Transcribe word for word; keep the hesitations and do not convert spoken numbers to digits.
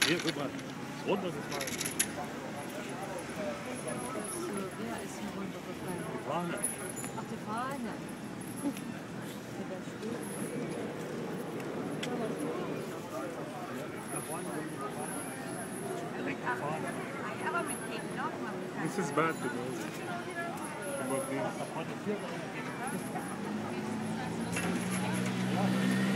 Hier, guck mal. Runter gefallen. Wer ist hier runtergefallen? Die Fahne. Ach, die Fahne. Ja, da steht. Da vorne direkt die Fahne. Aber mit Keks noch mal. This is bad to know. About this.